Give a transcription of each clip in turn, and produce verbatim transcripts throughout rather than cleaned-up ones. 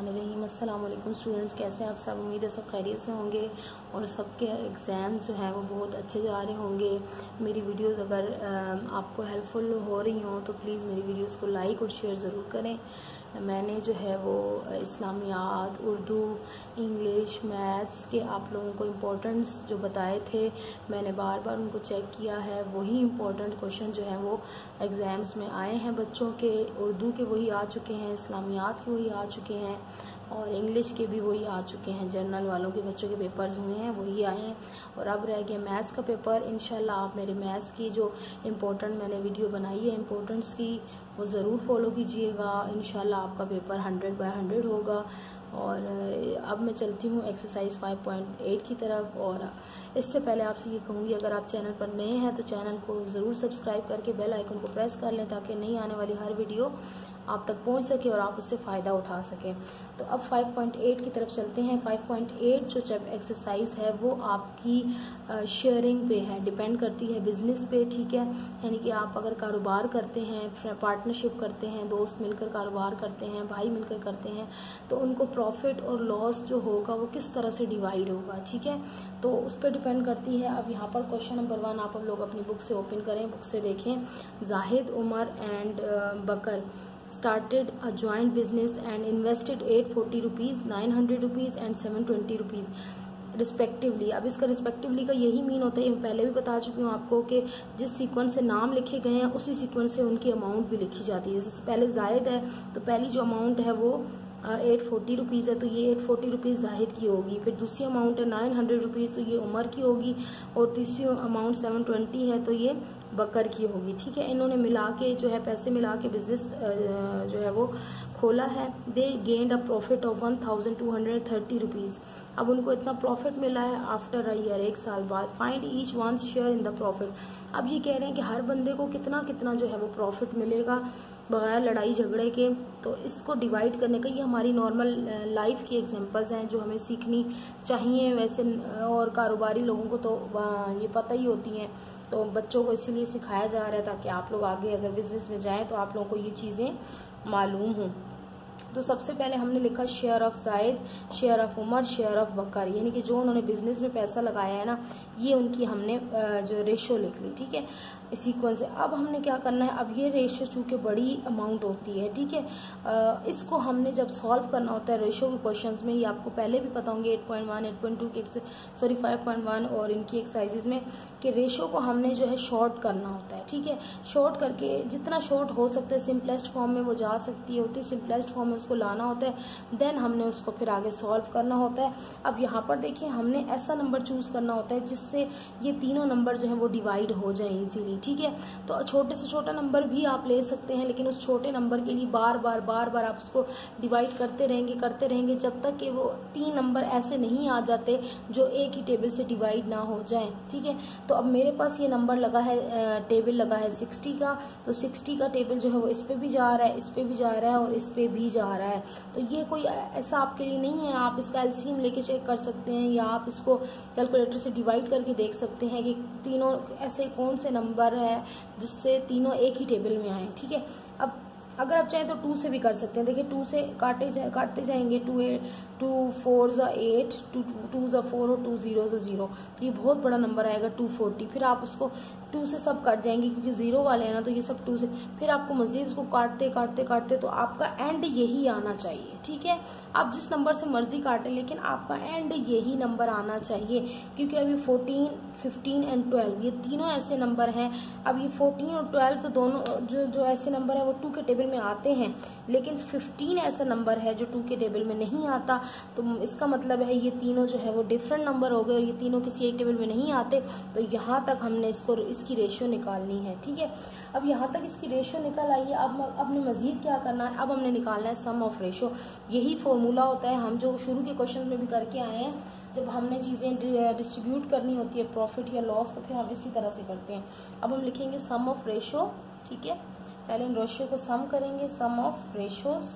बिस्मिल्लाहिर्रहमानिर्रहीम। अस्सलाम वालेकुम स्टूडेंट्स, कैसे हैं आप सब। उम्मीद है सब खैरियत से होंगे और सबके एग्ज़ाम जो हैं वो बहुत अच्छे जा रहे होंगे। मेरी वीडियोस अगर आपको हेल्पफुल हो रही हों तो प्लीज़ मेरी वीडियोस को लाइक और शेयर ज़रूर करें। मैंने जो है वो इस्लामियात, उर्दू, इंग्लिश, मैथ्स के आप लोगों को इम्पोर्टेंट्स जो बताए थे, मैंने बार बार उनको चेक किया है। वही इम्पोर्टेंट क्वेश्चन जो हैं वो एग्ज़ाम्स में आए हैं बच्चों के। उर्दू के वही आ चुके हैं, इस्लामियात के वही आ चुके हैं और इंग्लिश के भी वही आ चुके हैं। जर्नल वालों के बच्चों के पेपर्स हुए हैं वही आए हैं और अब रह गया मैथ्स का पेपर। इंशाल्लाह आप मेरे मैथ्स की जो इम्पोर्टेंट मैंने वीडियो बनाई है इम्पोर्टेंट्स की, वो ज़रूर फॉलो कीजिएगा। इंशाल्लाह आपका पेपर हंड्रेड बाय हंड्रेड होगा। और अब मैं चलती हूँ एक्सरसाइज फाइव पॉइंट एट की तरफ। और इससे पहले आपसे ये कहूँगी, अगर आप चैनल पर नए हैं तो चैनल को ज़रूर सब्सक्राइब करके बेल आइकन को प्रेस कर लें ताकि नई आने वाली हर वीडियो आप तक पहुंच सके और आप उससे फ़ायदा उठा सकें। तो अब फाइव पॉइंट एट की तरफ चलते हैं। फाइव पॉइंट एट जो चैप एक्सरसाइज है वो आपकी शेयरिंग पे है, डिपेंड करती है बिजनेस पे, ठीक है। यानी कि आप अगर कारोबार करते हैं, पार्टनरशिप करते हैं, दोस्त मिलकर कारोबार करते हैं, भाई मिलकर करते हैं, तो उनको प्रॉफिट और लॉस जो होगा वो किस तरह से डिवाइड होगा, ठीक है। तो उस पर डिपेंड करती है। अब यहाँ पर क्वेश्चन नंबर वन आप हम लोग अपनी बुक से ओपन करें, बुक से देखें। Zahid, Umar and Bakar started a joint business and invested eight forty rupees, nine hundred rupees and seven twenty rupees respectively. अब इसका रिस्पेक्टिवली का यही मीन होता है, मैं पहले भी बता चुकी हूँ आपको कि जिस सीक्वेंस से नाम लिखे गए हैं उसी सीक्वेंस से उनकी अमाउंट भी लिखी जाती है। जैसे पहले जाहिद है तो पहली जो अमाउंट है वो एट फोर्टी रुपीज़ है, तो ये एट फोर्टी रुपीज़ जाहिद की होगी। फिर दूसरी अमाउंट है नाइन हंड्रेड रुपीज़, तो ये उमर की होगी। और तीसरी अमाउंट सेवन ट्वेंटी है तो ये बकर की होगी, ठीक है। इन्होंने मिला के जो है पैसे मिला के बिजनेस जो है वो खोला है। They gained a profit of one thousand two hundred thirty rupees. अब उनको इतना प्रॉफिट मिला है आफ्टर अ ईयर, एक साल बाद। Find each one share in the profit. अब ये कह रहे हैं कि हर बंदे को कितना कितना जो है वो प्रॉफिट मिलेगा बगैर लड़ाई झगड़े के। तो इसको डिवाइड करने का, ये हमारी नॉर्मल लाइफ की एग्जांपल्स हैं जो हमें सीखनी चाहिए वैसे, और कारोबारी लोगों को तो ये पता ही होती हैं, तो बच्चों को इसीलिए सिखाया जा रहा है ताकि आप लोग आगे अगर बिजनेस में जाएं तो आप लोगों को ये चीज़ें मालूम हों। तो सबसे पहले हमने लिखा share of Zahid, share of Umar, share of Bakar, यानी कि जो उन्होंने बिजनेस में पैसा लगाया है ना, ये उनकी हमने जो रेशो लिख ली, ठीक है, सीक्वेंस से। अब हमने क्या करना है, अब ये रेशो चूँकि बड़ी अमाउंट होती है, ठीक है, इसको हमने जब सॉल्व करना होता है रेशो के क्वेश्चंस में, ये आपको पहले भी पता होंगे eight point one, eight point two के सॉरी फाइव पॉइंट वन और इनकी एक्सरसाइजेज में, कि रेशो को हमने जो है शॉर्ट करना होता है, ठीक है। शॉर्ट करके जितना शॉर्ट हो सकता है सिंपलेस्ट फॉर्म में वो जा सकती है, उतनी सिंपलेस्ट फॉर्म में उसको लाना होता है। देन हमने उसको फिर आगे सॉल्व करना होता है। अब यहाँ पर देखिए हमने ऐसा नंबर चूज करना होता है जिससे ये तीनों नंबर जो है वो डिवाइड हो जाए इजीली, ठीक है। तो छोटे से छोटा नंबर भी आप ले सकते हैं, लेकिन उस छोटे नंबर के लिए बार बार बार बार आप उसको डिवाइड करते रहेंगे करते रहेंगे जब तक कि वो तीन नंबर ऐसे नहीं आ जाते जो एक ही टेबल से डिवाइड ना हो जाए, ठीक है। तो अब मेरे पास ये नंबर लगा है, टेबल लगा है सिक्सटी का, तो सिक्सटी का टेबल जो है वो इस पे भी जा रहा है, इस पे भी जा रहा है और इस पे भी जा रहा है। तो ये कोई ऐसा आपके लिए नहीं है, आप इसका एलसीएम लेके चेक कर सकते हैं या आप इसको कैलकुलेटर से डिवाइड करके देख सकते हैं कि तीनों ऐसे कौन से नंबर है जिससे तीनों एक ही टेबल में आए, ठीक है। अब अगर आप चाहें तो टू से भी कर सकते हैं। देखिए टू से काटे जा, काटते जाएंगे, टू एट टू फोर ज़ा एट, टू टू ज़ा फोर और टू जीरो ज़ा जीरो, तो ये बहुत बड़ा नंबर आएगा टू फोर्टी। फिर आप उसको टू से सब कट जाएंगे क्योंकि जीरो वाले हैं ना, तो ये सब टू से, फिर आपको मजीद उसको काटते काटते काटते तो आपका एंड यही आना चाहिए, ठीक है। आप जिस नंबर से मर्जी काटें लेकिन आपका एंड यही नंबर आना चाहिए, क्योंकि अभी फोर्टीन, फिफ्टीन एंड ट्वेल्व ये तीनों ऐसे नंबर हैं। अब ये फोर्टीन और ट्वेल्व तो दोनों जो जो ऐसे नंबर है वो टू के टेबल में आते हैं, लेकिन फिफ्टीन ऐसा नंबर है जो टू के टेबल में नहीं आता। तो इसका मतलब है ये तीनों जो है वो डिफरेंट नंबर हो गए और ये तीनों किसी एक टेबल में नहीं आते। तो यहाँ तक हमने इसको इसकी रेशियो निकालनी है, ठीक है। अब यहाँ तक इसकी रेशियो निकल आई है। अब अब हमने मजीद क्या करना है, अब हमने निकालना है सम ऑफ रेशियो। यही फॉर्मूला होता है हम जो शुरू के क्वेश्चन में भी करके आए हैं, जब हमने चीज़ें डिस्ट्रीब्यूट करनी होती है प्रॉफिट या लॉस, तो फिर हम इसी तरह से करते हैं। अब हम लिखेंगे सम ऑफ रेशियो, ठीक है। पहले इन रेशियो को सम करेंगे, सम ऑफ रेशियोज,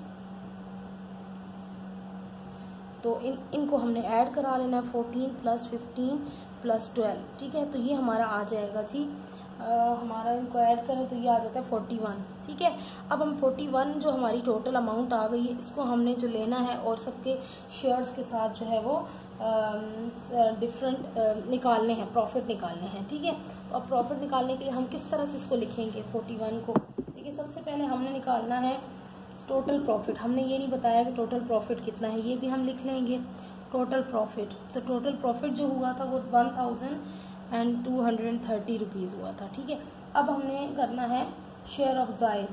तो इन इनको हमने ऐड करा लेना है, fourteen plus fifteen plus twelve, ठीक है। तो ये हमारा आ जाएगा जी हमारा इनको ऐड करें तो ये आ जाता है फोर्टी वन। ठीक है, अब हम फोर्टी वन जो हमारी टोटल अमाउंट आ गई है, इसको हमने जो लेना है और सबके शेयर्स के साथ जो है वो डिफरेंट निकालने हैं, प्रॉफिट निकालने हैं। ठीक है, तो अब प्रॉफिट निकालने के लिए हम किस तरह से इसको लिखेंगे फोर्टी वन को? देखिए, सबसे पहले हमने निकालना है टोटल प्रॉफिट। हमने ये नहीं बताया कि टोटल प्रॉफिट कितना है, ये भी हम लिख लेंगे टोटल प्रॉफिट। तो टोटल प्रॉफिट जो हुआ था वो one thousand and two hundred and thirty rupees हुआ था। ठीक है, अब हमने करना है share of Zahid,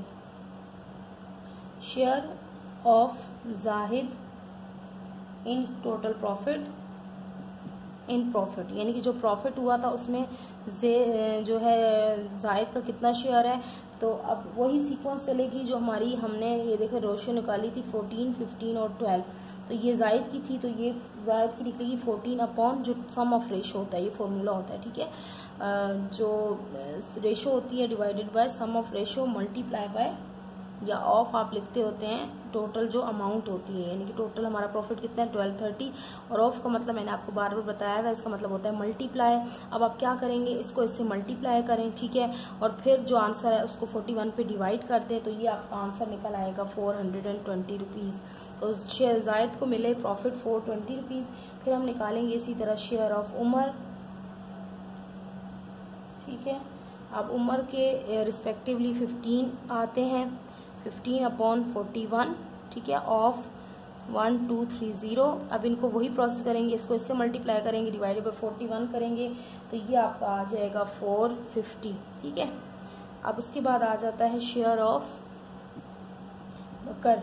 share of Zahid in total profit, in profit यानी कि जो प्रॉफिट हुआ था उसमें जे जो है जाहिद का कितना शेयर है। तो अब वही सीक्वेंस चलेगी जो हमारी हमने ये देखे रेशो निकाली थी फोर्टीन, फिफ्टीन और ट्वेल्व। तो ये जाहिद की थी, तो ये जाहिद की निकलेगी फोर्टीन अपॉन जो सम ऑफ रेशो होता है, ये फॉर्मूला होता है। ठीक है, जो रेशो होती है divided by sum of ratio multiply by या ऑफ आप लिखते होते हैं टोटल जो अमाउंट होती है, यानी कि टोटल हमारा प्रॉफिट कितना है ट्वेल्व थर्टी, और ऑफ का मतलब मैंने आपको बार बार बताया है, इसका मतलब होता है मल्टीप्लाई। अब आप क्या करेंगे, इसको इससे मल्टीप्लाई करें। ठीक है, और फिर जो आंसर है उसको फोर्टी वन पे डिवाइड करते हैं, तो ये आपका आंसर निकल आएगा four hundred and twenty rupees. तो शेयर जायद को मिले प्रॉफिट फोर ट्वेंटी रुपीज़। फिर हम निकालेंगे इसी तरह शेयर ऑफ उमर। ठीक है, अब उमर के रिस्पेक्टिवली फिफ्टीन आते हैं, फिफ्टीन अपॉन फोर्टी वन। ठीक है, of one two three zero. अब इनको वही प्रोसेस करेंगे, इसको इससे मल्टीप्लाई करेंगे, डिवाइडेड बाय फोर्टी वन करेंगे, तो ये आपका आ जाएगा फोर फिफ्टी। ठीक है, अब उसके बाद आ जाता है शेयर ऑफ बकर,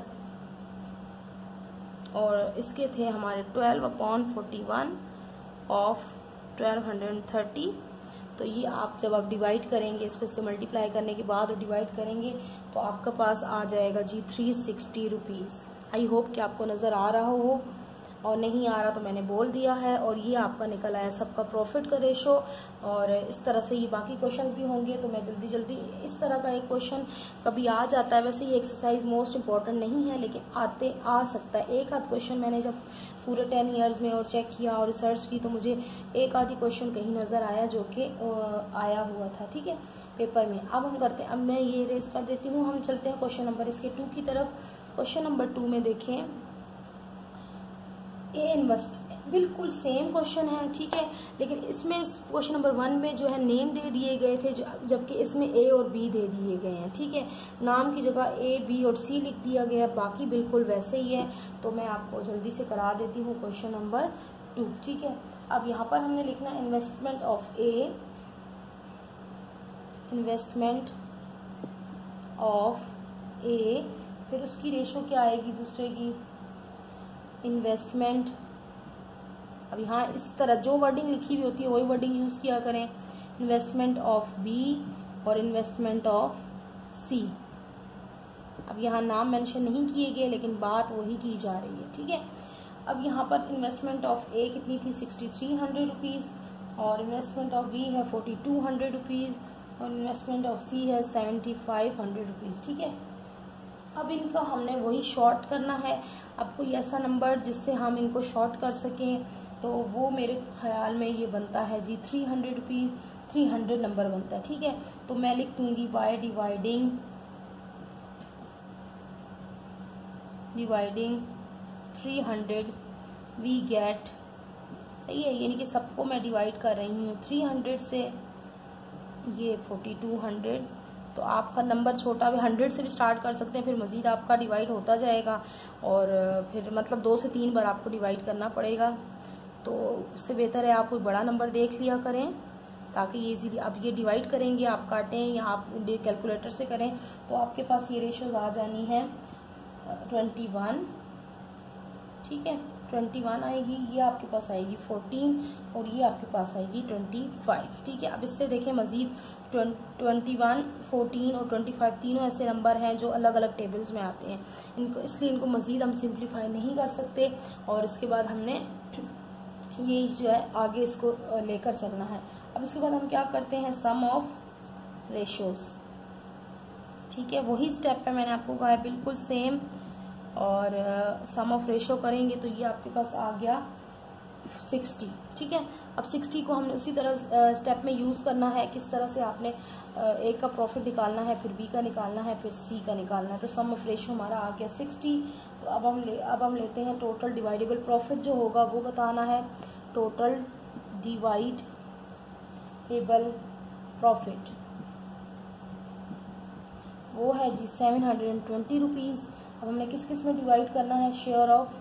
और इसके थे हमारे twelve upon forty one of twelve hundred and thirty. तो ये आप जब आप डिवाइड करेंगे, इसको इससे मल्टीप्लाई करने के बाद और डिवाइड करेंगे, तो आपका पास आ जाएगा जी three sixty rupees. I hope कि आपको नज़र आ रहा हो, और नहीं आ रहा तो मैंने बोल दिया है। और ये आपका निकल आया सबका प्रॉफिट का रेशो। और इस तरह से ये बाकी क्वेश्चंस भी होंगे, तो मैं जल्दी जल्दी इस तरह का एक क्वेश्चन कभी आ जाता है। वैसे ये एक्सरसाइज मोस्ट इम्पॉर्टेंट नहीं है, लेकिन आते आ सकता है। एक आध क्वेश्चन मैंने जब पूरे टेन ईयर्स में और चेक किया और रिसर्च की, तो मुझे एक आधी क्वेश्चन कहीं नज़र आया जो कि आया हुआ था। ठीक है, पेपर में। अब हम करते हैं, अब मैं ये रेस कर देती हूँ, हम चलते हैं क्वेश्चन नंबर इसके टू की तरफ। क्वेश्चन नंबर टू में देखें, ए इन्वेस्ट, बिल्कुल सेम क्वेश्चन है। ठीक है, लेकिन इसमें क्वेश्चन नंबर वन में जो है नेम दे दिए गए थे, जबकि इसमें ए और बी दे दिए गए हैं। ठीक है, नाम की जगह ए बी और सी लिख दिया गया है, बाकी बिल्कुल वैसे ही है। तो मैं आपको जल्दी से करा देती हूँ क्वेश्चन नंबर टू। ठीक है, अब यहाँ पर हमने लिखना investment of A, investment of A, फिर उसकी रेशो क्या आएगी दूसरे की, इन्वेस्टमेंट। अब यहाँ इस तरह जो वर्डिंग लिखी हुई होती है वही वर्डिंग यूज़ किया करें, इन्वेस्टमेंट ऑफ बी और इन्वेस्टमेंट ऑफ सी। अब यहाँ नाम मेंशन नहीं किए गए, लेकिन बात वही की जा रही है। ठीक है, अब यहाँ पर इन्वेस्टमेंट ऑफ ए कितनी थी, सिक्सटी थ्री हंड्रेड रुपीज़, और इन्वेस्टमेंट ऑफ बी है फोर्टी टू हंड्रेड रुपीज़, और इन्वेस्टमेंट ऑफ सी है सेवेंटी फाइव हंड्रेड रुपीज़। ठीक है, अब इनका हमने वही शॉर्ट करना है। अब कोई ऐसा नंबर जिससे हम इनको शॉर्ट कर सकें, तो वो मेरे ख्याल में ये बनता है जी three hundred rupees, three hundred number बनता है। ठीक है, तो मैं लिख दूंगी by dividing dividing three hundred we get, सही है, यानी कि सबको मैं डिवाइड कर रही हूँ थ्री हंड्रेड से, ये फोर्टी टू हंड्रेड। तो आपका नंबर छोटा भी हंड्रेड से भी स्टार्ट कर सकते हैं, फिर मज़ीद आपका डिवाइड होता जाएगा, और फिर मतलब दो से तीन बार आपको डिवाइड करना पड़ेगा। तो उससे बेहतर है आप कोई बड़ा नंबर देख लिया करें, ताकि ये इजीली आप ये डिवाइड करेंगे, आप काटें या आप कैलकुलेटर से करें, तो आपके पास ये रेशोज आ जानी है ट्वेंटी वन। ठीक है, ट्वेंटी वन आएगी, ये आपके पास आएगी फोर्टीन, और ये आपके पास आएगी ट्वेंटी फाइव। ठीक है, अब इससे देखें मज़ीद ट्वेंटी वन, फोर्टीन और ट्वेंटी फाइव तीनों ऐसे नंबर हैं जो अलग अलग टेबल्स में आते हैं, इनको इसलिए इनको मज़ीद हम सिंप्लीफाई नहीं कर सकते। और इसके बाद हमने ये जो है आगे इसको लेकर चलना है। अब इसके बाद हम क्या करते हैं, सम ऑफ रेशोज़। ठीक है, वही स्टेप पे मैंने आपको कहा है, बिल्कुल सेम। और सम ऑफ रेशो करेंगे तो ये आपके पास आ गया सिक्सटी। ठीक है, अब सिक्सटी को हमने उसी तरह स्टेप में यूज़ करना है। किस तरह से आपने ए का प्रॉफिट निकालना है, फिर बी का निकालना है, फिर सी का निकालना है। तो सम ऑफ रेशो हमारा आ गया सिक्सटी। तो अब हम ले अब हम लेते हैं टोटल डिवाइडेबल प्रॉफिट जो होगा वो बताना है। टोटल डिवाइडेबल प्रॉफिट वो है जी seven hundred and twenty rupees. अब हमने किस किस में डिवाइड करना है? Share of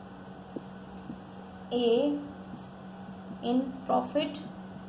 A in profit.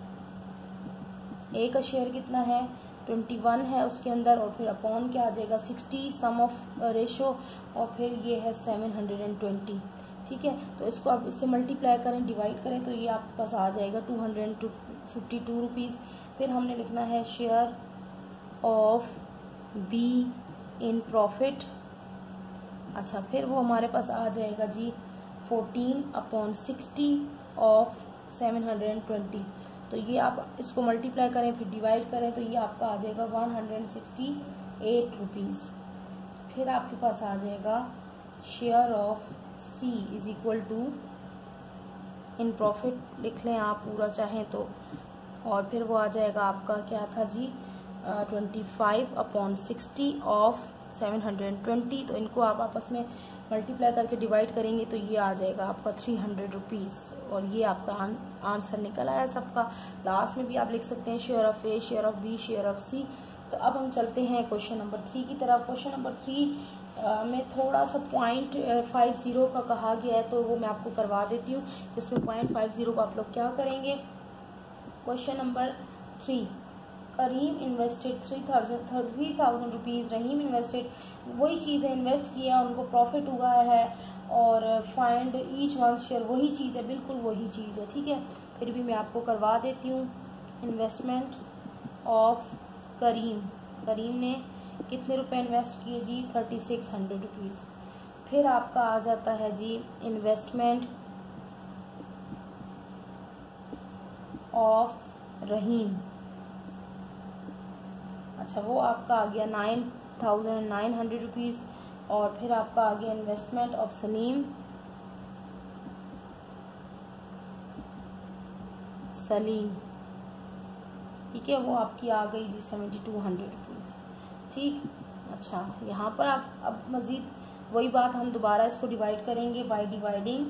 A का शेयर कितना है? ट्वेंटी वन है उसके अंदर, और फिर अपॉन क्या आ जाएगा? सिक्सटी सम ऑफ रेशो, और फिर ये है सेवन हंड्रेड एंड ट्वेंटी। ठीक है, तो इसको आप इससे मल्टीप्लाई करें, डिवाइड करें, तो ये आपके पास आ जाएगा two hundred and fifty two rupees. फिर हमने लिखना है share of B in profit. अच्छा, फिर वो हमारे पास आ जाएगा जी fourteen upon sixty of seven hundred and twenty. तो ये आप इसको मल्टीप्लाई करें, फिर डिवाइड करें, तो ये आपका आ जाएगा one hundred sixty eight rupees. फिर आपके पास आ जाएगा share of C is equal to in profit, लिख लें आप पूरा चाहें तो, और फिर वो आ जाएगा आपका क्या था जी? Twenty five upon sixty of seven hundred and twenty. तो इनको आप आपस में मल्टीप्लाई करके डिवाइड करेंगे तो ये आ जाएगा आपका थ्री हंड्रेड रुपीज़। और ये आपका आन, आंसर निकल आया सबका। लास्ट में भी आप लिख सकते हैं share of A, share of B, share of C. तो अब हम चलते हैं क्वेश्चन नंबर थ्री की तरफ। क्वेश्चन नंबर थ्री में थोड़ा सा पॉइंट फाइव ज़ीरो का कहा गया है, तो वो मैं आपको करवा देती हूँ। इसमें पॉइंट फाइव ज़ीरो को आप लोग क्या करेंगे? Question number three, Karim invested three thousand three thousand rupees. Rahim invested, वही चीज़ है, इन्वेस्ट किया, उनको प्रॉफिट हुआ है, और फाइंड ईच वन शेयर, वही चीज़ है, बिल्कुल वही चीज़ है। ठीक है, फिर भी मैं आपको करवा देती हूँ। इन्वेस्टमेंट ऑफ करीम, करीम ने कितने रुपए इन्वेस्ट किए जी? Thirty six hundred rupees. फिर आपका आ जाता है जी इन्वेस्टमेंट ऑफ रहीम। अच्छा, वो आपका आ गया nine thousand nine hundred rupees. और फिर आपका आ गया इन्वेस्टमेंट ऑफ सलीम, सलीम ठीक है, वो आपकी आ गई जी सेवेंटी टू हंड्रेड रुपीज़। ठीक, अच्छा, यहाँ पर आप अब मज़ीद वही बात हम दोबारा इसको डिवाइड करेंगे बाय डिवाइडिंग।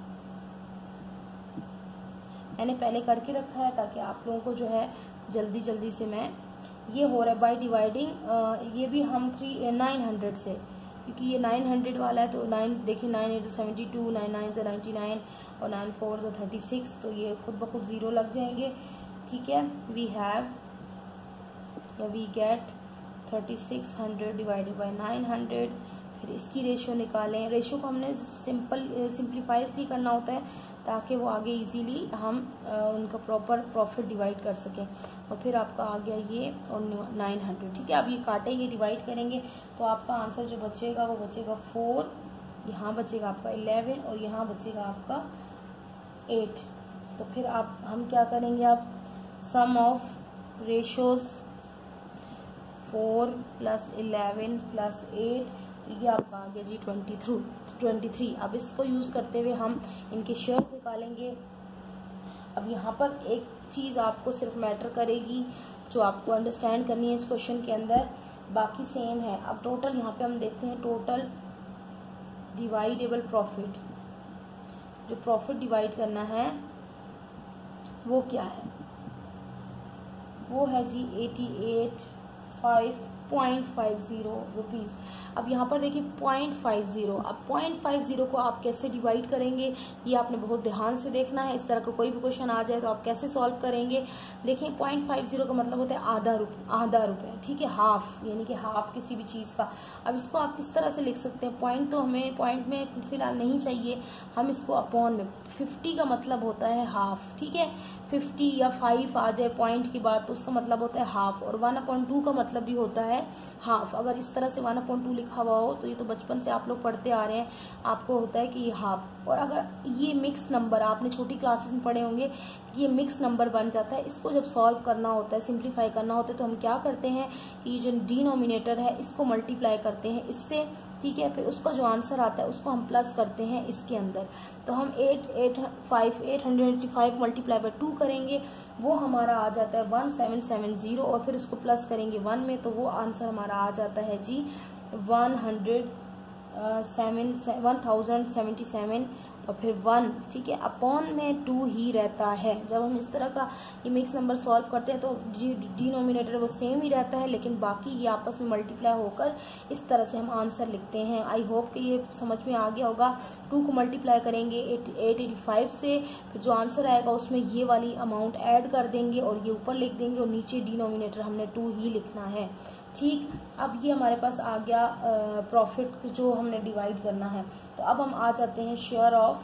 मैंने पहले करके रखा है ताकि आप लोगों को जो है जल्दी जल्दी से मैं, ये हो रहा है बाय डिवाइडिंग। ये भी हम थ्री नाइन हंड्रेड से, क्योंकि ये नाइन हंड्रेड वाला है, तो नाइन देखिए, nine eight seventy two, nine nine से नाइन्टी नाइन, और नाइन फोर से थर्टी सिक्स, तो ये खुद ब खुद ज़ीरो लग जाएंगे। ठीक है, वी हैव या we get thirty six hundred divided by nine hundred. फिर इसकी रेशो निकालें। रेशो को हमने सिंपल सिंप्लीफाई इसलिए करना होता है ताकि वो आगे इजीली हम आ, उनका प्रॉपर प्रॉफिट डिवाइड कर सकें। और फिर आपका आ गया ये और नाइन हंड्रेड। ठीक है, अब ये काटेंगे, डिवाइड करेंगे, तो आपका आंसर जो बचेगा वो बचेगा फोर, यहाँ बचेगा आपका इलेवन, और यहाँ बचेगा आपका एट। तो फिर आप हम क्या करेंगे? आप sum of ratios four plus eleven plus eight, ये आपका आ गया जी ट्वेंटी थ्रू ट्वेंटी थ्री। अब इसको यूज़ करते हुए हम इनके शेयर्स निकालेंगे। अब यहाँ पर एक चीज़ आपको सिर्फ मैटर करेगी जो आपको अंडरस्टैंड करनी है इस क्वेश्चन के अंदर, बाकी सेम है। अब टोटल यहाँ पे हम देखते हैं टोटल डिवाइडेबल प्रॉफिट, जो प्रॉफिट डिवाइड करना है वो क्या है? वो है जी eighty eight five point five zero rupees. अब यहाँ पर देखिए पॉइंट फाइव ज़ीरो, अब पॉइंट फाइव ज़ीरो को आप कैसे डिवाइड करेंगे ये आपने बहुत ध्यान से देखना है। इस तरह का कोई भी क्वेश्चन आ जाए तो आप कैसे सॉल्व करेंगे? देखिए पॉइंट फाइव ज़ीरो का मतलब होता है आधा रुपये, आधा रुपये, ठीक है, हाफ, यानी कि हाफ किसी भी चीज़ का। अब इसको आप किस तरह से लिख सकते हैं? पॉइंट तो हमें पॉइंट में फ़िलहाल नहीं चाहिए, हम इसको अपॉन में, फिफ्टी का मतलब होता है हाफ, ठीक है, फिफ्टी या फाइव आ जाए पॉइंट की बात तो उसका मतलब होता है हाफ, और वन अपॉइंट टू का मतलब भी होता है हाफ। अगर इस तरह से वन अपॉइंट टू लिखा हुआ हो तो ये तो बचपन से आप लोग पढ़ते आ रहे हैं, आपको होता है कि ये हाफ। और अगर ये मिक्स नंबर, आपने छोटी क्लासेस में पढ़े होंगे, ये मिक्स नंबर बन जाता है। इसको जब सॉल्व करना होता है, सिंप्लीफाई करना होता है, तो हम क्या करते हैं कि ये जो डिनोमिनेटर है इसको मल्टीप्लाई करते हैं इससे, ठीक है। फिर उसका जो आंसर आता है उसको हम प्लस करते हैं इसके अंदर। तो हम eight eight five eight hundred eighty five multiply by two करेंगे, वो हमारा आ जाता है वन सेवन सेवन ज़ीरो, और फिर उसको प्लस करेंगे वन में, तो वो आंसर हमारा आ जाता है जी one hundred seven one thousand seventy seven और फिर वन, ठीक है। अपॉन में टू ही रहता है। जब हम इस तरह का ये मिक्स नंबर सॉल्व करते हैं तो डिनोमिनेटर वो सेम ही रहता है, लेकिन बाकी ये आपस में मल्टीप्लाई होकर इस तरह से हम आंसर लिखते हैं। आई होप कि ये समझ में आ गया होगा। टू को मल्टीप्लाई करेंगे एट एटी फाइव से, फिर जो आंसर आएगा उसमें ये वाली अमाउंट ऐड कर देंगे और ये ऊपर लिख देंगे, और नीचे डिनोमिनेटर हमने टू ही लिखना है, ठीक। अब ये हमारे पास आ गया प्रॉफिट जो हमने डिवाइड करना है। तो अब हम आ जाते हैं शेयर ऑफ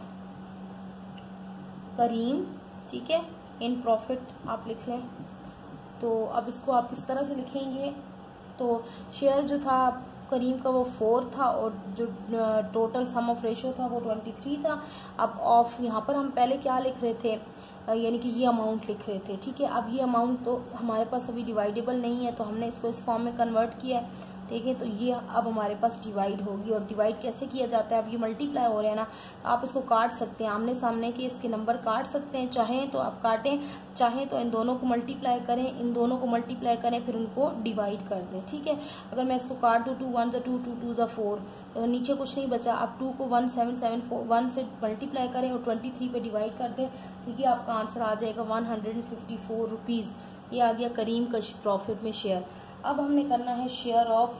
करीम, ठीक है, इन प्रॉफिट आप लिख लें। तो अब इसको आप इस तरह से लिखेंगे, तो शेयर जो था करीम का वो फोर था और जो टोटल सम ऑफ रेशो था वो ट्वेंटी थ्री था। अब ऑफ यहाँ पर हम पहले क्या लिख रहे थे, यानी कि ये अमाउंट लिख रहे थे, ठीक है। अब ये अमाउंट तो हमारे पास अभी डिवाइडेबल नहीं है, तो हमने इसको इस फॉर्म में कन्वर्ट किया है, ठीक है। तो ये अब हमारे पास डिवाइड होगी, और डिवाइड कैसे किया जाता है, अब ये मल्टीप्लाई हो रहे हैं ना, तो आप इसको काट सकते हैं, आमने सामने के इसके नंबर काट सकते हैं, चाहें तो आप काटें, चाहें तो इन दोनों को मल्टीप्लाई करें, इन दोनों को मल्टीप्लाई करें, फिर उनको डिवाइड कर दें, ठीक है। अगर मैं इसको काट दूँ, टू वन ज़ा टू, टू टू ज़ा फोर, तो नीचे कुछ नहीं बचा। अब टू को one seven seven four one से मल्टीप्लाई करें और ट्वेंटी थ्री पे डिवाइड कर दें, तो ये आपका आंसर आ जाएगा one hundred and fifty four rupees. ये आ गया करीम का प्रॉफिट में शेयर। अब हमने करना है शेयर ऑफ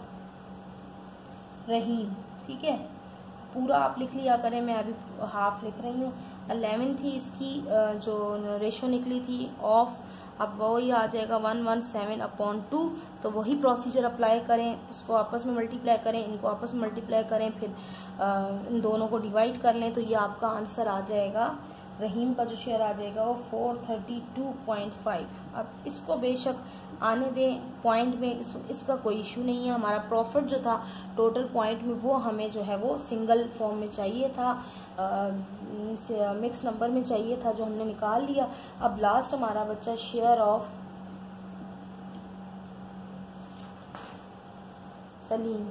रहीम, ठीक है। पूरा आप लिख लिया करें, मैं अभी हाफ लिख रही हूँ। अलेवन थी इसकी जो रेशो निकली थी ऑफ, अब वही आ जाएगा one one seven upon two. तो वही प्रोसीजर अप्लाई करें, इसको आपस में मल्टीप्लाई करें, इनको आपस में मल्टीप्लाई करें, फिर आ, इन दोनों को डिवाइड कर लें, तो ये आपका आंसर आ जाएगा। रहीम का जो शेयर आ जाएगा वो four thirty two point five. अब इसको बेशक आने दें पॉइंट में, इस, इसका कोई इशू नहीं है। हमारा प्रॉफिट जो था टोटल पॉइंट में वो हमें जो है वो सिंगल फॉर्म में चाहिए था, आ, मिक्स नंबर में चाहिए था, जो हमने निकाल लिया। अब लास्ट हमारा बच्चा शेयर ऑफ सलीम,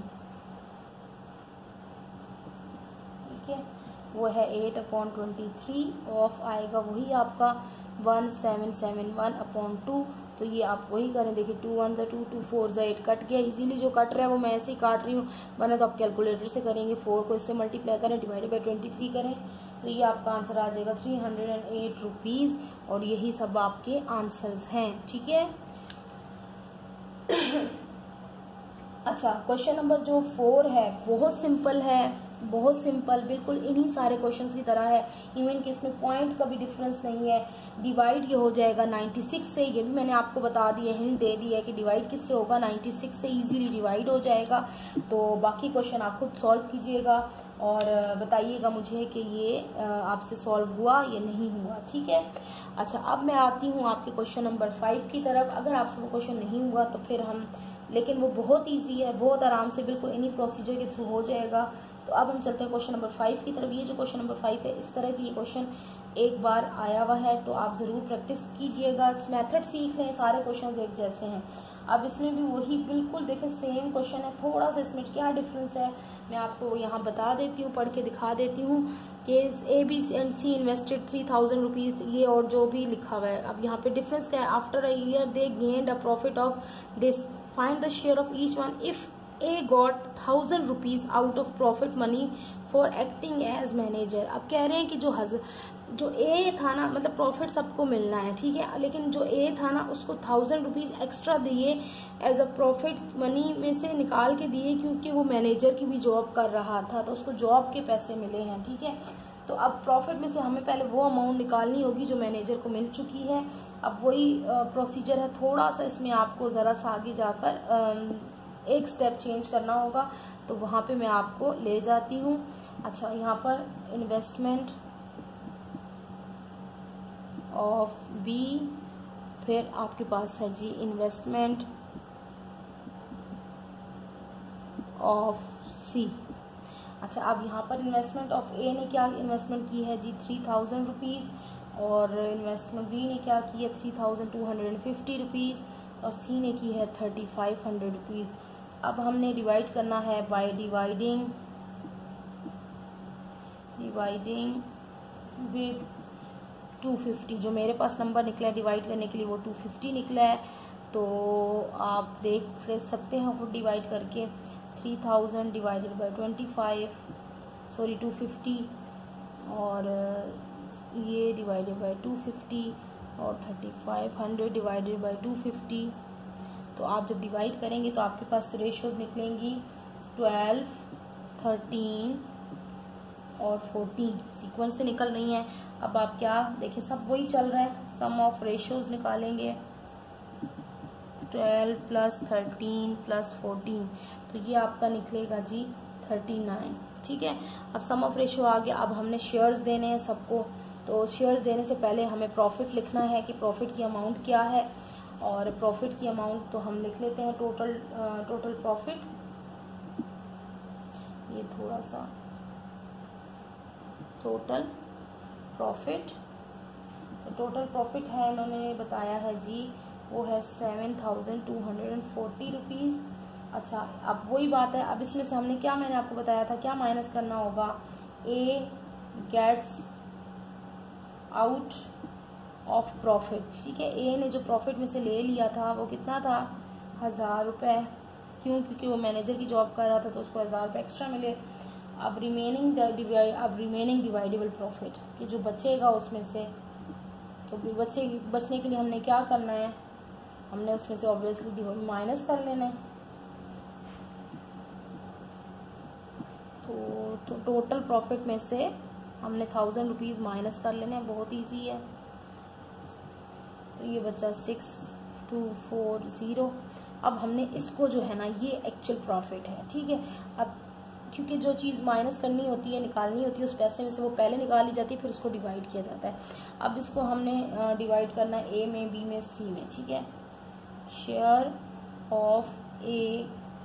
ठीक है, वो है eight upon twenty three, of आएगा वही आपका one seven seven one upon two. तो ये आप वही करें, देखिए टू वन ज़ा टू, टू फोर ज़ा एट, कट गया इजीली। जो कट रहा है वो मैं ऐसे ही काट रही हूँ, वरना तो आप कैलकुलेटर से करेंगे। फोर को इससे मल्टीप्लाई करें, डिवाइडेड बाई ट्वेंटी थ्री करें, तो ये आपका आंसर आ जाएगा three hundred and eight rupees. और यही सब आपके आंसर्स हैं, ठीक है। अच्छा, क्वेश्चन नंबर जो फोर है बहुत सिंपल है, बहुत सिंपल, बिल्कुल इन्हीं सारे क्वेश्चंस की तरह है। इवन कि इसमें पॉइंट का भी डिफरेंस नहीं है। डिवाइड ये हो जाएगा नाइन्टी सिक्स से, ये भी मैंने आपको बता दिया, हिंट दे दी है कि डिवाइड किससे होगा, नाइन्टी सिक्स से इजीली डिवाइड हो जाएगा। तो बाकी क्वेश्चन आप खुद सॉल्व कीजिएगा और बताइएगा मुझे कि ये आपसे सॉल्व हुआ या नहीं हुआ, ठीक है। अच्छा, अब मैं आती हूँ आपके क्वेश्चन नंबर फाइव की तरफ। अगर आपसे वो क्वेश्चन नहीं हुआ तो फिर हम, लेकिन वो बहुत ईजी है, बहुत आराम से बिल्कुल इन्हीं प्रोसीजर के थ्रू हो जाएगा। तो अब हम चलते हैं क्वेश्चन नंबर फाइव की तरफ। ये जो क्वेश्चन नंबर फाइव है, इस तरह की ये क्वेश्चन एक बार आया हुआ है, तो आप ज़रूर प्रैक्टिस कीजिएगा, मेथड सीख लें। सारे क्वेश्चन एक जैसे हैं। अब इसमें भी वही बिल्कुल देखें सेम क्वेश्चन है, थोड़ा सा इसमें क्या डिफरेंस है मैं आपको यहाँ बता देती हूँ, पढ़ के दिखा देती हूँ कि A B and C invested three thousand rupees, ये और जो भी लिखा हुआ है। अब यहाँ पे डिफरेंस क्या है, after a year they gained a profit of this, find the share of each one. If A got thousand rupees out of profit money for acting as manager. अब कह रहे हैं कि जो हज जो ए था ना, मतलब प्रॉफिट सबको मिलना है, ठीक है, लेकिन जो ए था ना उसको थाउजेंड रुपीज़ एक्स्ट्रा दिए एज अ प्रॉफिट मनी में से निकाल के दिए, क्योंकि वो मैनेजर की भी जॉब कर रहा था, तो उसको जॉब के पैसे मिले हैं, ठीक है। तो अब प्रॉफिट में से हमें पहले वो अमाउंट निकालनी होगी जो मैनेजर को मिल चुकी है। अब वही प्रोसीजर है, थोड़ा सा इसमें आपको ज़रा सा आगे जाकर एक स्टेप चेंज करना होगा, तो वहाँ पे मैं आपको ले जाती हूँ। अच्छा, यहाँ पर इन्वेस्टमेंट ऑफ बी, फिर आपके पास है जी इन्वेस्टमेंट ऑफ सी। अच्छा, अब यहाँ पर इन्वेस्टमेंट ऑफ ए ने क्या इन्वेस्टमेंट की है जी, थ्री थाउजेंड रुपीज़, और इन्वेस्टमेंट बी ने क्या की है, three thousand two hundred and fifty rupees, और सी ने की है थर्टी फाइव हंड्रेड रुपीज़। अब हमने डिवाइड करना है by dividing dividing with two fifty. जो मेरे पास नंबर निकला है डिवाइड करने के लिए वो टू फिफ्टी निकला है। तो आप देख सकते हैं खुद डिवाइड करके, three thousand divided by twenty five sorry two fifty, और ये डिवाइडेड बाई टू फिफ्टी, और thirty five hundred divided by two fifty. तो आप जब डिवाइड करेंगे तो आपके पास रेशियोज निकलेंगी ट्वेल्व, थर्टीन और फोर्टीन सीक्वेंस से निकल रही हैं। अब आप क्या देखिए, सब वही चल रहा है, सम ऑफ रेशियोज निकालेंगे, twelve plus thirteen plus fourteen, तो ये आपका निकलेगा जी थर्टी नाइन। ठीक है, अब सम ऑफ रेशियो आ गया। अब हमने शेयर्स देने हैं सबको, तो शेयर्स देने से पहले हमें प्रॉफिट लिखना है कि प्रॉफिट की अमाउंट क्या है, और प्रॉफिट की अमाउंट तो हम लिख लेते हैं टोटल टोटल प्रॉफिट। ये थोड़ा सा टोटल प्रॉफिट, तो टोटल प्रॉफिट है इन्होंने बताया है जी वो है seven thousand two hundred and forty rupees. अच्छा, अब वही बात है, अब इसमें से हमने क्या, मैंने आपको बताया था क्या माइनस करना होगा, A gets out of profit. ठीक है, ए ने जो प्रॉफिट में से ले लिया था वो कितना था, हज़ार रुपये। क्यों? क्योंकि वो मैनेजर की जॉब कर रहा था तो उसको हज़ार रुपये एक्स्ट्रा मिले। अब रिमेनिंग डिवाइड अब रिमेनिंग डिवाइडेबल प्रॉफिट कि जो बचेगा उसमें से, तो बचे बचने के लिए हमने क्या करना है, हमने उसमें से ऑब्वियसली माइनस कर लेना है। तो, तो टोटल प्रॉफिट में से हमने थाउजेंड रुपीज़ माइनस कर लेने हैं, बहुत इजी है। तो ये बचा सिक्स टू फोर ज़ीरो। अब हमने इसको जो है ना, ये एक्चुअल प्रॉफिट है। ठीक है, अब क्योंकि जो चीज़ माइनस करनी होती है, निकालनी होती है, उस पैसे में से वो पहले निकाली जाती है, फिर उसको डिवाइड किया जाता है। अब इसको हमने डिवाइड करना है ए में, बी में, सी में। ठीक है, शेयर ऑफ ए,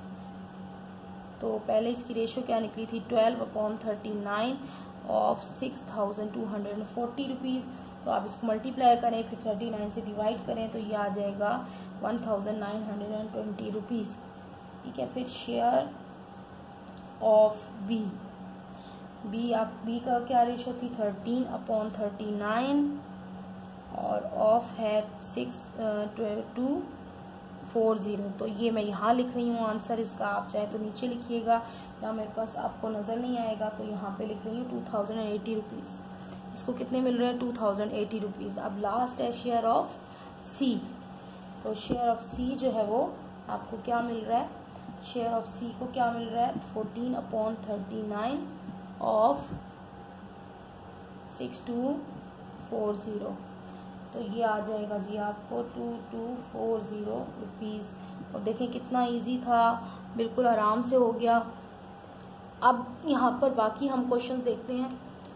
तो पहले इसकी रेशो क्या निकली थी, twelve upon thirty nine of six thousand two hundred and forty rupees. तो आप इसको मल्टीप्लाई करें, फिर थर्टी नाइन से डिवाइड करें, तो ये आ जाएगा one thousand nine hundred and twenty rupees. ठीक है, फिर शेयर ऑफ बी, बी आप बी का क्या रेशो थी, थर्टीन अपॉन थर्टी नाइन, और ऑफ है सिक्स टू फोर ज़ीरो। तो ये मैं यहाँ लिख रही हूँ आंसर इसका, आप चाहे तो नीचे लिखिएगा, या मेरे पास आपको नज़र नहीं आएगा तो यहाँ पे लिख रही हूँ टू थाउजेंड एटी रुपीज़। इसको कितने मिल रहे हैं, टू थाउजेंड एटी रुपीज़। अब लास्ट है शेयर ऑफ सी, तो शेयर ऑफ सी जो है वो आपको क्या मिल रहा है, शेयर ऑफ सी को क्या मिल रहा है, fourteen upon thirty nine of six two four zero. तो ये आ जाएगा जी आपको two two four zero rupees. और देखें कितना इजी था, बिल्कुल आराम से हो गया। अब यहाँ पर बाकी हम क्वेश्चंस देखते हैं।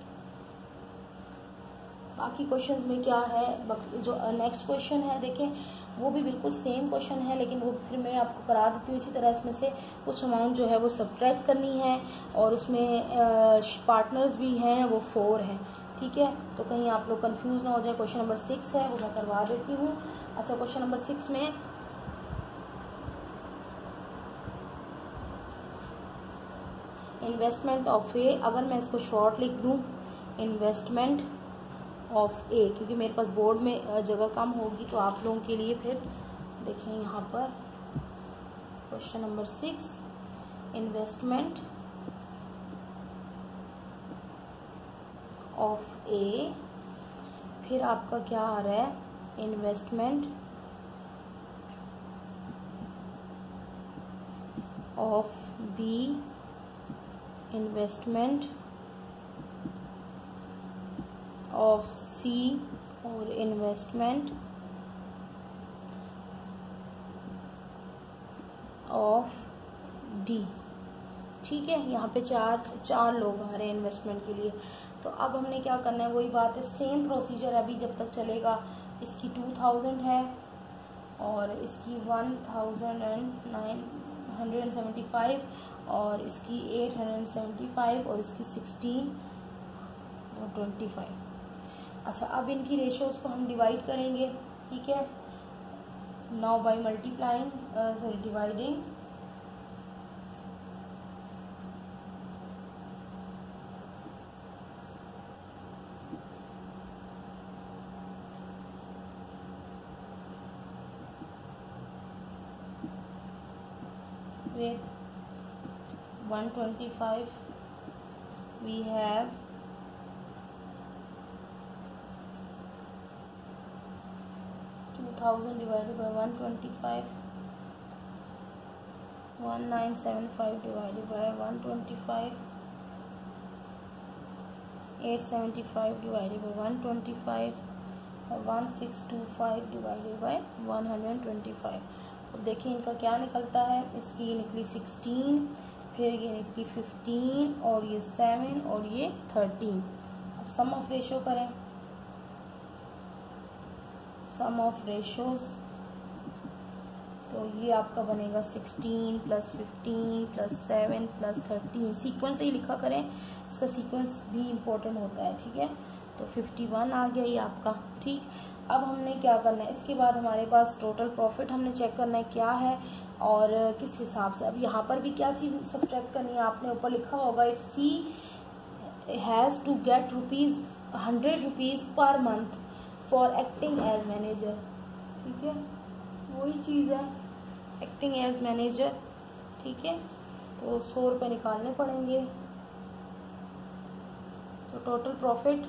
बाकी क्वेश्चंस में क्या है, जो नेक्स्ट क्वेश्चन है देखें, वो भी बिल्कुल सेम क्वेश्चन है, लेकिन वो फिर मैं आपको करा देती हूँ। इसी तरह इसमें से कुछ अमाउंट जो है वो सब्ट्रैक्ट करनी है, और उसमें पार्टनर्स भी हैं, वो फोर हैं। ठीक है, तो कहीं आप लोग कंफ्यूज ना हो जाए। क्वेश्चन नंबर सिक्स है, वो मैं करवा देती हूँ। अच्छा, क्वेश्चन नंबर सिक्स में इन्वेस्टमेंट ऑफ ए, अगर मैं इसको शॉर्ट लिख दूँ, इन्वेस्टमेंट ऑफ ए, क्योंकि मेरे पास बोर्ड में जगह कम होगी तो आप लोगों के लिए फिर देखें यहाँ पर question number six, investment of A, फिर आपका क्या आ रहा है, investment of B, investment of C, और इन्वेस्टमेंट ऑफ डी। ठीक है, यहाँ पे चार चार लोग आ रहे हैं इन्वेस्टमेंट के लिए। तो अब हमने क्या करना है, वही बात है, सेम प्रोसीजर अभी जब तक चलेगा। इसकी टू थाउजेंड है, और इसकी one thousand and nine hundred and seventy five, और इसकी eight hundred and seventy five, और इसकी सिक्सटीन और ट्वेंटी फाइव। अच्छा, अब इनकी रेशोज़ को हम डिवाइड करेंगे। ठीक है, now by multiplying sorry dividing with one twenty-five, we have two thousand divided by one twenty-five, nineteen seventy-five divided by one twenty-five, eight seventy-five divided by one twenty-five, sixteen twenty-five divided by one twenty-five। तो देखिए इनका क्या निकलता है, इसकी ये निकली sixteen, फिर ये निकली फिफ्टीन, और ये सेवन, और ये थर्टीन। अब सम ऑफ रेशो करें, सम ऑफ रेशोज, तो ये आपका बनेगा sixteen plus fifteen plus seven plus thirteen. Sequence से ही लिखा करें, इसका सीक्वेंस भी इम्पोर्टेंट होता है, ठीक है। तो फिफ्टी वन आ गया ये आपका, ठीक। अब हमने क्या करना है, इसके बाद हमारे पास टोटल प्रॉफिट हमने चेक करना है क्या है और किस हिसाब से। अब यहाँ पर भी क्या चीज़ सब्ट्रैक्ट करनी है, आपने ऊपर लिखा होगा if C has to get rupees hundred rupees per month for acting as manager, ठीक है, वही चीज़ है एक्टिंग एज मैनेजर, ठीक है। तो सौ रुपये निकालने पड़ेंगे। तो total profit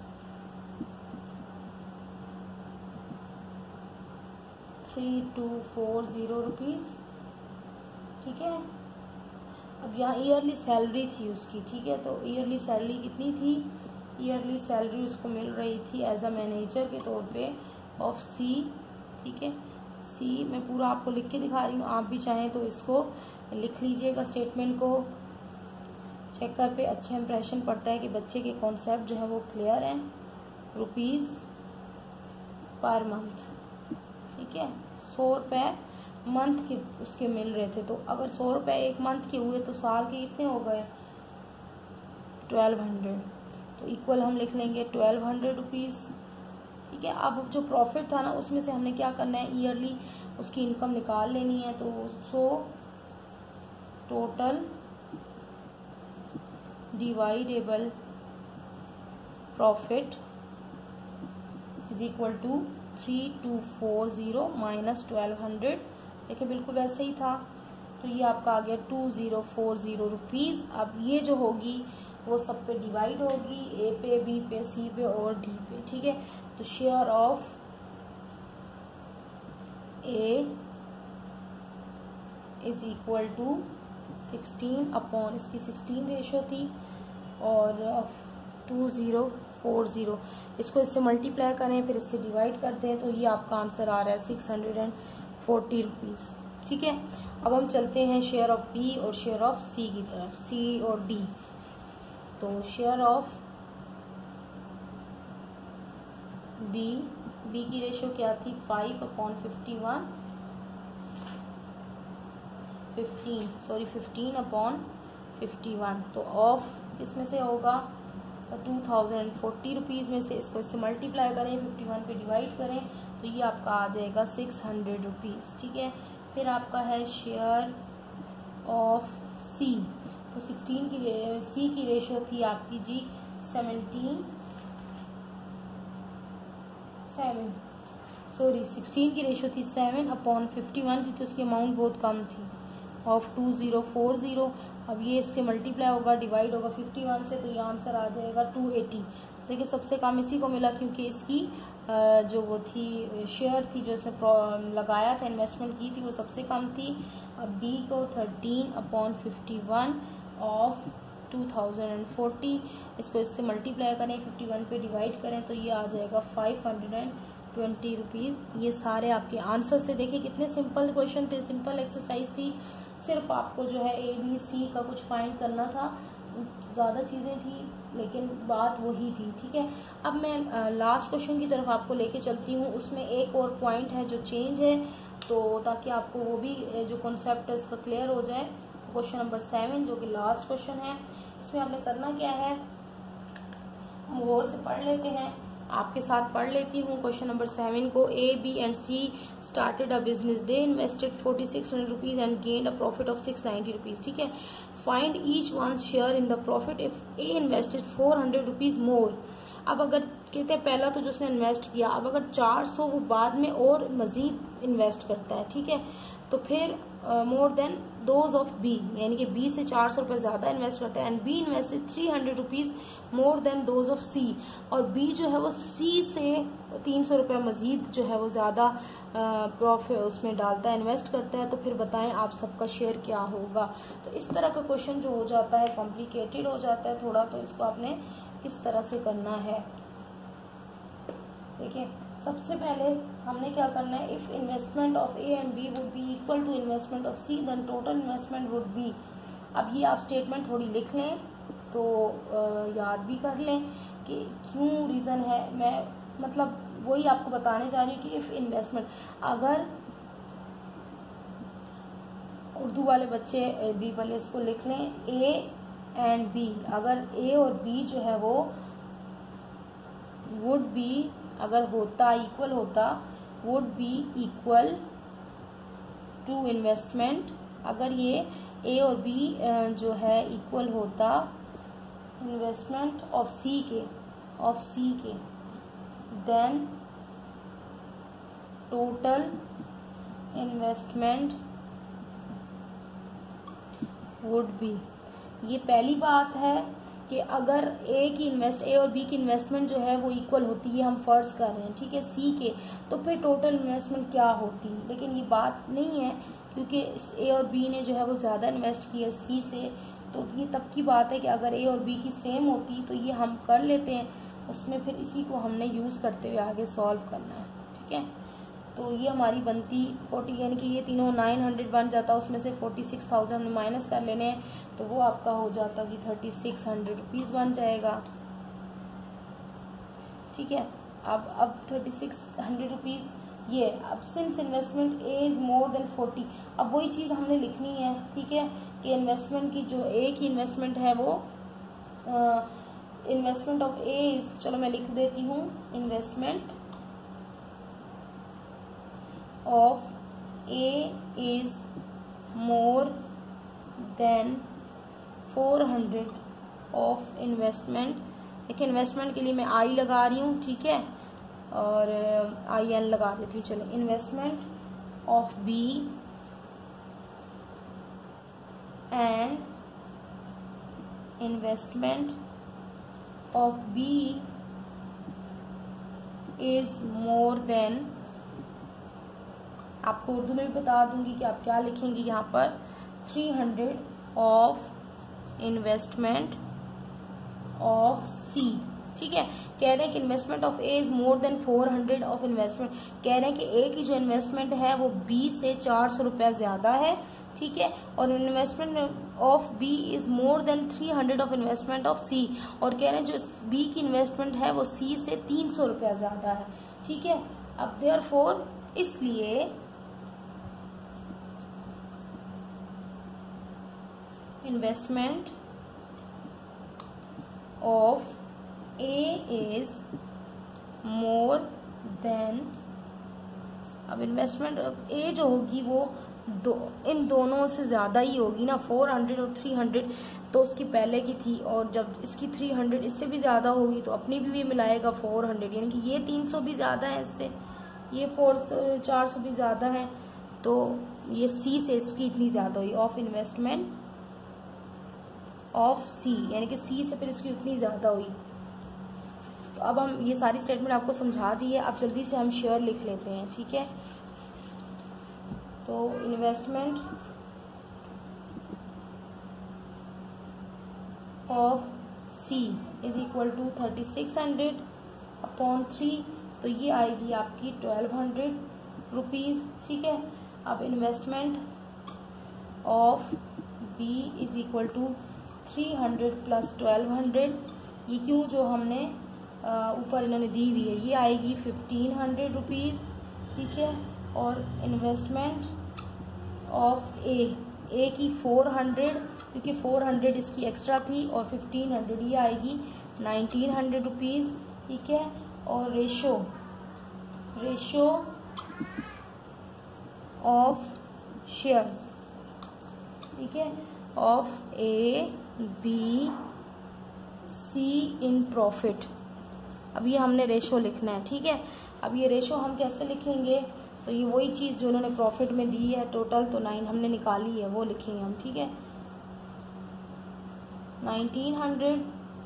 three two four zero rupees, ठीक है। अब यहाँ ईयरली सैलरी थी उसकी, ठीक है। तो ईयरली सैलरी कितनी थी, ईयरली सैलरी उसको मिल रही थी एज अ मैनेजर के तौर पे ऑफ सी, ठीक है। सी मैं पूरा आपको लिख के दिखा रही हूँ, आप भी चाहें तो इसको लिख लीजिएगा स्टेटमेंट को। चेकर पे अच्छा इंप्रेशन पड़ता है कि बच्चे के कॉन्सेप्ट जो है वो क्लियर हैं। रुपीज़ पर मंथ, ठीक है, सौ रुपये मंथ के उसके मिल रहे थे। तो अगर सौ रुपये एक मंथ के हुए तो साल के कितने हो गए, ट्वेल्व हंड्रेड। तो इक्वल हम लिख लेंगे ट्वेल्व हंड्रेड रुपीज़, ठीक है। अब जो प्रॉफिट था ना उसमें से हमने क्या करना है, ईयरली उसकी इनकम निकाल लेनी है। तो so total divisible profit is equal to three two four zero minus twelve hundred. देखिए बिल्कुल वैसे ही था। तो ये आपका आ गया two zero four zero rupees. अब ये जो होगी वो सब पे डिवाइड होगी, ए पे, बी पे, सी पे और डी पे, ठीक है। तो share of A is equal to sixteen upon इसकी सिक्सटीन रेशो थी और टू ज़ीरो फोर ज़ीरो, इसको इससे मल्टीप्लाई करें फिर इससे डिवाइड करते हैं। तो ये आपका आंसर आ रहा है six hundred and forty rupees, ठीक है। अब हम चलते हैं शेयर ऑफ बी और शेयर ऑफ सी की तरफ, सी और डी। तो शेयर ऑफ बी, बी की रेशो क्या थी, five upon fifty one, fifteen sorry fifteen upon fifty one. तो ऑफ इसमें से होगा टू थाउजेंड फोर्टी रुपीज़ में से, इसको इससे मल्टीप्लाई करें, फिफ्टी वन पे डिवाइड करें तो ये आपका आ जाएगा सिक्स हंड्रेड रुपीज़, ठीक है। फिर आपका है शेयर ऑफ सी। तो सिक्सटीन की सी की रेशो थी आपकी जी सेवनटीन सेवन सॉरी सिक्सटीन की रेशो थी सेवन अपॉन फिफ्टी वन, क्योंकि उसकी अमाउंट बहुत कम थी, of two zero four zero. अब ये इससे मल्टीप्लाई होगा, डिवाइड होगा फिफ्टी वन से, तो ये आंसर आ जाएगा टू एटी। देखिए सबसे कम इसी को मिला क्योंकि इसकी जो वो थी शेयर थी जो इसने लगाया था, इन्वेस्टमेंट की थी, वो सबसे कम थी। अब बी को thirteen upon fifty one of two thousand forty, इसको इससे मल्टीप्लाई करें, फिफ्टी वन पे डिवाइड करें तो ये आ जाएगा five hundred and twenty rupees. ये सारे आपके आंसर थे। देखिए कितने सिंपल क्वेश्चन थे, सिंपल एक्सरसाइज थी। सिर्फ आपको जो है ए बी सी का कुछ फाइंड करना था, ज़्यादा चीज़ें थी लेकिन बात वही थी, ठीक है। अब मैं लास्ट क्वेश्चन की तरफ आपको लेके चलती हूँ। उसमें एक और पॉइंट है जो चेंज है, तो ताकि आपको वो भी जो कॉन्सेप्ट है उसका क्लियर हो जाए। क्वेश्चन नंबर सेवन जो कि लास्ट क्वेश्चन है, इसमें आपने करना क्या है, हम गौर से पढ़ लेते हैं, आपके साथ पढ़ लेती हूँ क्वेश्चन नंबर सेवन को। A B and C started a business, they invested forty six hundred rupees and gained a profit of six ninety rupees, ठीक है। Find each one share in the profit if A invested four hundred rupees more. अब अगर कहते हैं पहला तो जो उसने इन्वेस्ट किया, अब अगर चार सौ वो बाद में और मज़ीद इन्वेस्ट करता है, ठीक है, तो फिर more than those of B, यानी कि बी से चार सौ रुपये ज़्यादा इन्वेस्ट करते हैं, and B invest three hundred rupees more than those of C, और बी जो है वो सी से तीन सौ रुपये मज़ीद जो है वो ज़्यादा प्रॉफिट उसमें डालता है, इन्वेस्ट करता है, तो फिर बताएं आप सबका शेयर क्या होगा। तो इस तरह का क्वेश्चन जो हो जाता है कॉम्प्लिकेटेड हो जाता है थोड़ा, तो इसको आपने किस तरह से करना है। देखिए सबसे पहले हमने क्या करना है, if investment of A and B would be equal to investment of C then total investment would be. अब ये आप स्टेटमेंट थोड़ी लिख लें तो याद भी कर लें कि क्यों रीज़न है, मैं मतलब वही आपको बताने जा रही हूँ कि इफ़ इन्वेस्टमेंट, अगर उर्दू वाले बच्चे बी वाले इसको लिख लें, ए एंड बी, अगर ए और बी जो है वो वुड बी, अगर होता इक्वल होता, would be equal to investment, अगर ये ए और बी जो है इक्वल होता इन्वेस्टमेंट ऑफ सी के ऑफ सी के then total investment would be. ये पहली बात है कि अगर ए की इन्वेस्ट ए और बी की इन्वेस्टमेंट जो है वो इक्वल होती है, हम फर्ज कर रहे हैं, ठीक है, सी के, तो फिर टोटल इन्वेस्टमेंट क्या होती, लेकिन ये बात नहीं है क्योंकि ए और बी ने जो है वो ज़्यादा इन्वेस्ट किया सी से, तो ये तब की बात है कि अगर ए और बी की सेम होती तो ये हम कर लेते हैं, उसमें फिर इसी को हमने यूज़ करते हुए आगे सॉल्व करना है, ठीक है। तो ये हमारी बनती फोर्टी, यानी कि ये तीनों नाइन हंड्रेड बन जाता, उसमें से फोर्टी सिक्स थाउजेंड हमने माइनस कर लेने हैं, तो वो आपका हो जाता जी थर्टी सिक्स हंड्रेड रुपीज़ बन जाएगा, ठीक है। अब अब थर्टी सिक्स हंड्रेड रुपीज़ ये, अब since investment A is more than forty, अब वही चीज़ हमने लिखनी है, ठीक है, कि इन्वेस्टमेंट की जो ए की इन्वेस्टमेंट है वो इन्वेस्टमेंट ऑफ ए इज़, चलो मैं लिख देती हूँ, investment of A is more than four hundred of investment. देखिए इन्वेस्टमेंट के लिए मैं आई लगा रही हूँ, ठीक है, और आई एन लगा देती हूँ, चलो, investment of B and investment of B is more than, आपको उर्दू में भी बता दूंगी कि आप क्या लिखेंगे यहाँ पर, three hundred of investment of C, ठीक है। कह रहे हैं कि investment of A is more than four hundred of investment, कह रहे हैं कि ए की जो इन्वेस्टमेंट है वो बी से चार सौ रुपया ज़्यादा है, ठीक है, और investment of B is more than three hundred of investment of C, और कह रहे हैं जो बी की इन्वेस्टमेंट है वो सी से तीन सौ रुपया ज़्यादा है, ठीक है। अब देयरफॉर, इसलिए investment of A is more than, अब इन्वेस्टमेंट ऑफ ए जो होगी वो दो, इन दोनों से ज़्यादा ही होगी ना, फोर हंड्रेड और थ्री हंड्रेड तो उसकी पहले की थी, और जब इसकी थ्री हंड्रेड इससे भी ज़्यादा होगी तो अपनी भी, भी मिलाएगा फोर हंड्रेड, यानी कि ये तीन सौ भी ज़्यादा है इससे, ये फोर चार सौ भी ज़्यादा है, तो ये सी से इसकी इतनी ज़्यादा हुई, ऑफ इन्वेस्टमेंट ऑफ सी, यानी कि सी से फिर इसकी उतनी ज़्यादा हुई। तो अब हम ये सारी स्टेटमेंट आपको समझा दी है, अब जल्दी से हम शेयर लिख लेते हैं, ठीक है। तो investment of C is equal to thirty six hundred upon three, तो ये आएगी आपकी ट्वेल्व हंड्रेड रुपीज़, ठीक है। अब investment of B is equal to three hundred plus twelve hundred, ये क्यों जो हमने ऊपर इन्होंने दी हुई है, ये आएगी फिफ्टीन हंड्रेड रुपीज़, ठीक है। और इन्वेस्टमेंट ऑफ ए, ए की फोर हंड्रेड, क्योंकि फोर हंड्रेड इसकी एक्स्ट्रा थी, और फिफ्टीन हंड्रेड ये आएगी नाइनटीन हंड्रेड रुपीज़, ठीक है। और रेशो रेशो ऑफ शेयर्स, ठीक है, of A B C in profit, अब ये हमने रेशो लिखना है, ठीक है। अब ये रेशो हम कैसे लिखेंगे, तो ये वही चीज़ जो उन्होंने प्रॉफिट में दी है टोटल, तो नाइन हमने निकाली है वो लिखेंगे हम, ठीक है। नाइनटीन हंड्रेड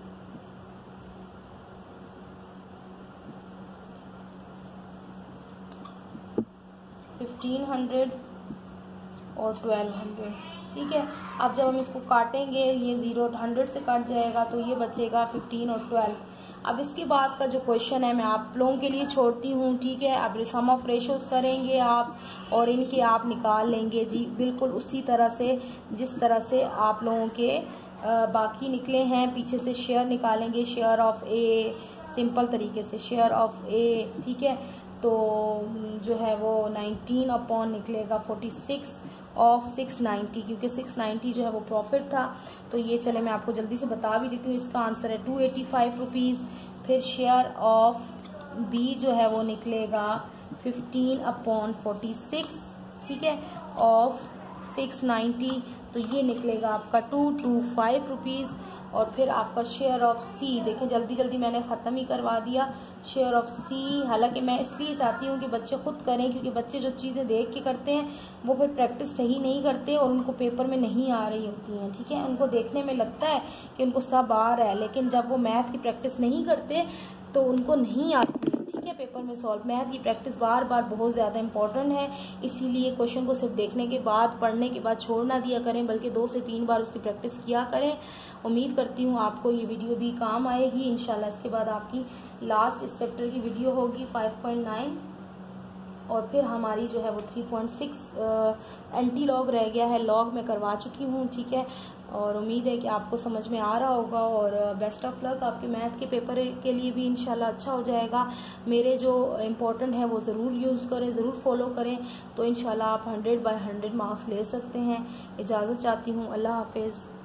फिफ्टीन हंड्रेड और ट्वेल्व हंड्रेड, ठीक है। अब जब हम इसको काटेंगे ये ज़ीरो हंड्रेड से कट जाएगा तो ये बचेगा फिफ्टीन और ट्वेल्व। अब इसके बाद का जो क्वेश्चन है मैं आप लोगों के लिए छोड़ती हूँ, ठीक है। अब सम ऑफ रेशोज करेंगे आप और इनके आप निकाल लेंगे जी, बिल्कुल उसी तरह से जिस तरह से आप लोगों के आ, बाकी निकले हैं। पीछे से शेयर निकालेंगे, शेयर ऑफ ए, सिंपल तरीके से शेयर ऑफ ए, ठीक है। तो जो है वो नाइनटीन अपॉन निकलेगा forty six of six ninety, क्योंकि सिक्स नाइन्टी जो है वो प्रॉफिट था। तो ये चले मैं आपको जल्दी से बता भी देती हूँ, इसका आंसर है टू एटी फाइव रुपीज़। फिर शेयर ऑफ बी जो है वो निकलेगा फिफ्टीन अपॉन फोर्टी सिक्स, ठीक है, ऑफ सिक्स नाइन्टी, तो ये निकलेगा आपका टू टू फाइव रुपीज़। और फिर आपका शेयर ऑफ सी, देखें जल्दी जल्दी मैंने ख़त्म ही करवा दिया। शेयर ऑफ सी, हालांकि मैं इसलिए चाहती हूँ कि बच्चे खुद करें, क्योंकि बच्चे जो चीज़ें देख के करते हैं वो फिर प्रैक्टिस सही नहीं करते और उनको पेपर में नहीं आ रही होती हैं, ठीक है। उनको देखने में लगता है कि उनको सब आ रहा है, लेकिन जब वो मैथ की प्रैक्टिस नहीं करते तो उनको नहीं आती, ठीक है, पेपर में सॉल्व। मैथ की प्रैक्टिस बार बार बहुत ज़्यादा इंपॉर्टेंट है, इसीलिए क्वेश्चन को सिर्फ देखने के बाद, पढ़ने के बाद छोड़ ना दिया करें, बल्कि दो से तीन बार उसकी प्रैक्टिस किया करें। उम्मीद करती हूँ आपको ये वीडियो भी काम आएगी इंशाल्लाह। इसके बाद आपकी लास्ट इस चैप्टर की वीडियो होगी फाइव पॉइंट नाइन, और फिर हमारी जो है वो three point six antilog रह गया है, लॉग मैं करवा चुकी हूँ, ठीक है। और उम्मीद है कि आपको समझ में आ रहा होगा, और बेस्ट ऑफ लक, आपके मैथ के पेपर के लिए भी इंशाल्लाह अच्छा हो जाएगा। मेरे जो इम्पोर्टेंट है वो ज़रूर यूज़ करें, ज़रूर फॉलो करें, तो इंशाल्लाह आप हंड्रेड बाय हंड्रेड मार्क्स ले सकते हैं। इजाज़त चाहती हूँ, अल्लाह हाफिज़।